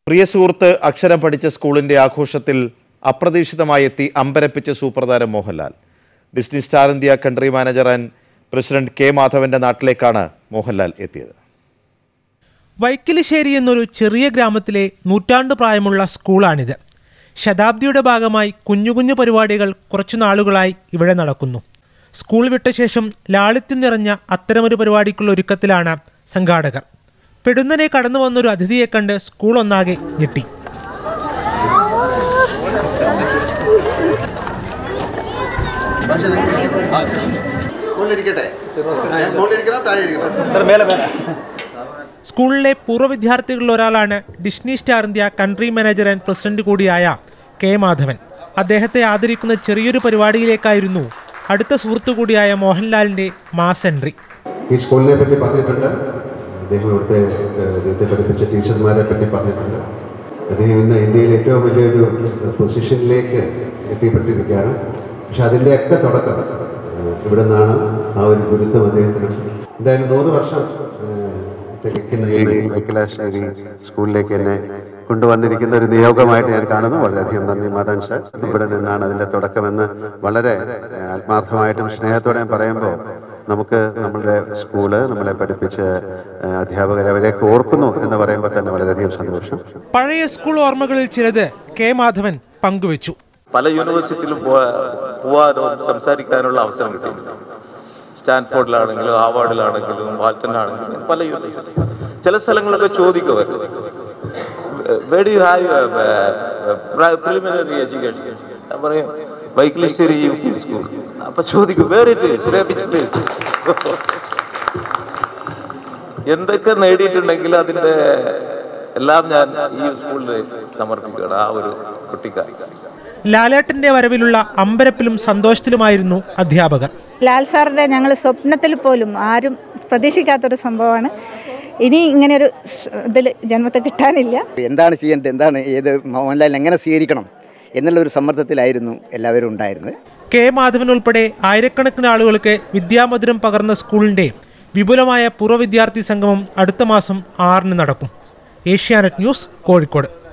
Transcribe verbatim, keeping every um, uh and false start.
പ്രിയ സുഹൃത്ത് അക്ഷരം പഠിച്ച സ്കൂളിന്റെ ആഘോഷത്തിൽ അപ്രതീക്ഷിതമായി എത്തി അമ്പരപ്പിച്ച സൂപ്പർതാരം Mohanlal. Disney Star India country manager and president K മാധവന്റെ നാട്ടിലേക്കാണ് മോഹൻലാൽ എത്തിയത്. വൈക്കിലിശ്ശേരി എന്നൊരു ചെറിയ ഗ്രാമത്തിലെ നൂറ്റാണ്ട് പ്രായമുള്ള സ്കൂളാണിത്. ശതാബ്ദിയുടെ ഭാഗമായി കുഞ്ഞു കുഞ്ഞു പരിപാടികൾ കുറച്ചു നാളുകളായി ഇവിടെ നടക്കുന്നു. സ്കൂൾ വിട്ട ശേഷം ലാളിത്യം നിറഞ്ഞ അത്തരമൊരു പരിപാടിക്കുള്ള ഒരുക്കത്തിലാണ് സംഘാടകർ. പെടുന്നനെ കടന്നു വന്നൊരു അതിഥിയെ കണ്ട് സ്കൂൾ ഒന്നാകെ ഞെട്ടി. സ്കൂളിലെ പൂർവ്വ വിദ്യാർത്ഥികളിൽ ഒരാളാണ് Disney Star India country manager and president കൂടിയായ കെ മാധവൻ. അദ്ദേഹത്തെ ആദരിക്കുന്ന ചെറിയൊരു പരിപാടിയിലേക്കായിരുന്നു അടുത്ത സുഹൃത്തു കൂടിയായ മോഹൻലാലിന്റെ മാസ് എൻട്രി. ഈ സ്കൂളിനെ പറ്റി പറഞ്ഞിട്ടുണ്ട്, അദ്ദേഹം ഇവിടുത്തെ അദ്ദേഹത്തെ പഠിപ്പിച്ച ടീച്ചർമാരെ പറ്റി പറഞ്ഞിട്ടുണ്ട്. അദ്ദേഹം ഇന്ന് ഇന്ത്യയിൽ ഏറ്റവും വലിയൊരു പൊസിഷനിലേക്ക് എത്തിപ്പെട്ടിരിക്കുകയാണ്. പക്ഷെ അതിൻ്റെയൊക്കെ തുടക്കം ഇവിടെ നിന്നാണ്. ആ ഒരു ഗുരുത്വം അദ്ദേഹത്തിന് എന്തായാലും നൂറ് വർഷം തികയ്ക്കുന്ന ഈ വൈക്കിലാശ്ശേരി സ്കൂളിലേക്ക് എന്നെ കൊണ്ടുവന്നിരിക്കുന്ന ഒരു നിയോഗമായിട്ട് ഞാൻ കാണുന്നു. വളരെയധികം നന്ദി മാധവൻ സാർ. ഇവിടെ നിന്നാണ് അതിൻ്റെ തുടക്കമെന്ന് വളരെ ആത്മാർത്ഥമായിട്ടും സ്നേഹത്തോടെ പറയുമ്പോൾ നമുക്ക് നമ്മളുടെ സ്കൂള്, നമ്മളെ പഠിപ്പിച്ച അധ്യാപകരെ അവരെയൊക്കെ ഓർക്കുന്നു എന്ന് പറയുമ്പോൾ തന്നെ വളരെയധികം സന്തോഷം. പഴയ സ്കൂൾ ഓർമ്മകളിൽ ചിലത് കെ മാധവൻ പങ്കുവച്ചു. പല യൂണിവേഴ്സിറ്റിയിലും പോവാനോ സംസാരിക്കാനുള്ള അവസരം കിട്ടിയിട്ടുണ്ട്. സ്റ്റാൻഫോർഡിലാണെങ്കിലും ഹാർവാർഡിലാണെങ്കിലും വാൾട്ടണിലാണെങ്കിലും പല യൂണിവേഴ്സിറ്റി. ചില സ്ഥലങ്ങളൊക്കെ ചോദിക്കും, where do you have your preliminary education? ഞാൻ പറയും വൈക്കിലിശ്ശേരി യു പി സ്കൂൾ. അപ്പൊ ചോദിക്കും വേറെ എന്തൊക്കെ നേടിയിട്ടുണ്ടെങ്കിൽ അതിന്റെ എല്ലാം ഞാൻ ഈ സ്കൂളിൽ സമർപ്പിക്കുകയാണ്. ആ ഒരു കുട്ടിക്കാരി ലാലേട്ടന്റെ വരവിലുള്ള അമ്പരപ്പിലും സന്തോഷത്തിലുമായിരുന്നു അധ്യാപകർ. ലാൽ സാറിന്റെ ഞങ്ങൾ സ്വപ്നത്തിൽ പോലും ആരും പ്രതീക്ഷിക്കാത്തൊരു സംഭവമാണ്. ഇനി ഇങ്ങനെയൊരു ഇതിൽ ജന്മത്തെ കിട്ടാനില്ല. എന്താണ് ചെയ്യേണ്ടത്, എന്താണ് ഏത് മോഹൻലാൽ എങ്ങനെ സ്വീകരിക്കണം എന്നുള്ളൊരു സമ്മർദ്ദത്തിലായിരുന്നു എല്ലാവരും ഉണ്ടായിരുന്നത്. കെ മാധവൻ ഉൾപ്പെടെ ആയിരക്കണക്കിന് ആളുകൾക്ക് വിദ്യാമധുരം പകർന്ന സ്കൂളിന്റെ വിപുലമായ പൂർവ്വ വിദ്യാർത്ഥി സംഗമം അടുത്ത മാസം ആറിന് നടക്കും. ഏഷ്യാനെറ്റ് ന്യൂസ്, കോഴിക്കോട്.